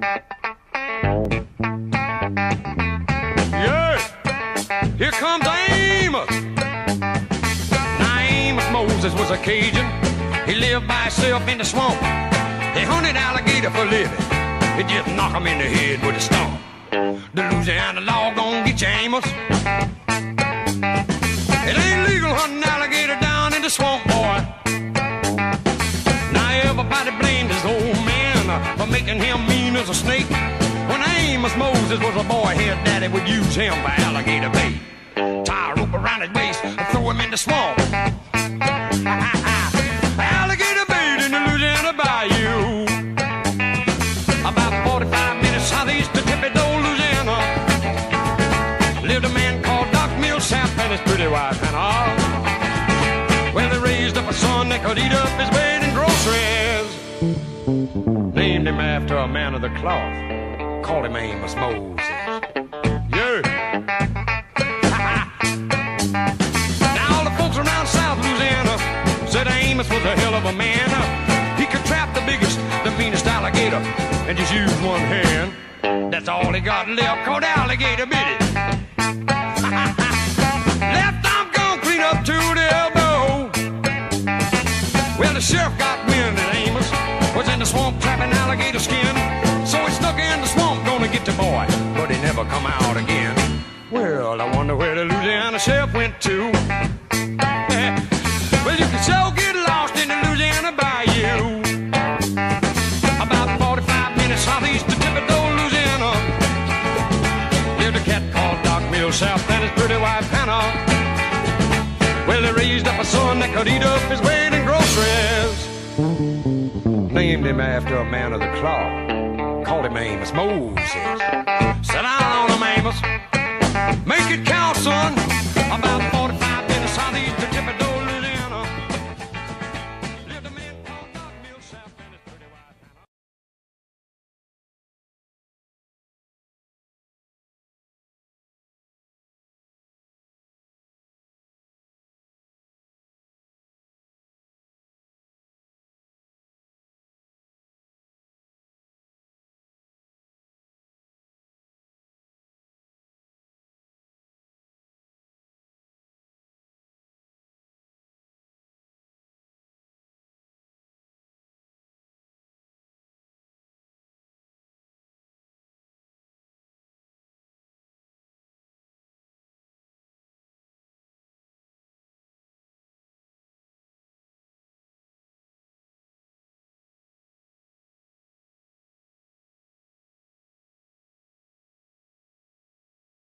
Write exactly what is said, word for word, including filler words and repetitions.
Yeah, here comes Amos. Now Amos Moses was a Cajun. He lived by himself in the swamp. He hunted alligator for a living. He just knock him in the head with a stump. The Louisiana law gon' get you, Amos. It ain't legal hunting alligator down in the swamp, boy. Now everybody blamed his old man for making him mean as a snake. When Amos Moses was a boy, his daddy would use him for alligator bait. Tie a rope around his waist and throw him in the swamp. Alligator bait in the Louisiana bayou. About forty-five minutes southeast of Tippy-Toe, Louisiana, lived a man called Doc Millsap and his pretty wife Hannah. Well, they raised up a son that could eat up his bait and groceries. Named him after a man of the cloth. Called him Amos Moses. Yeah. Now all the folks around South Louisiana said Amos was a hell of a man. He could trap the biggest, the meanest alligator and just use one hand. That's all he got left, called alligator bit it. Left arm gone clean up to the elbow. Well, the sheriff got wind that Amos was in the swamp trapping alligator skin. So he snuck in the swamp, gonna get the boy, but he never come out again. Well, I wonder where the Louisiana sheriff went to. Well, you can so get lost in the Louisiana bayou. About forty-five minutes southeast of Tippy-Toe, Louisiana, lived a cat called Doc Millsap and his pretty wife Hannah. Well, they raised up a son that could eat up his weight in groceries. Named him after a man of the cloth. Called him Amos Moses. Sit down on him, Amos. Make it count, son. About